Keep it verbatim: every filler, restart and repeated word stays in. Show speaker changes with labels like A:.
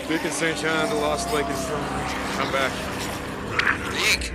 A: Beacon Saint John, the Lost Lake Infirmary. Come back.
B: Deke!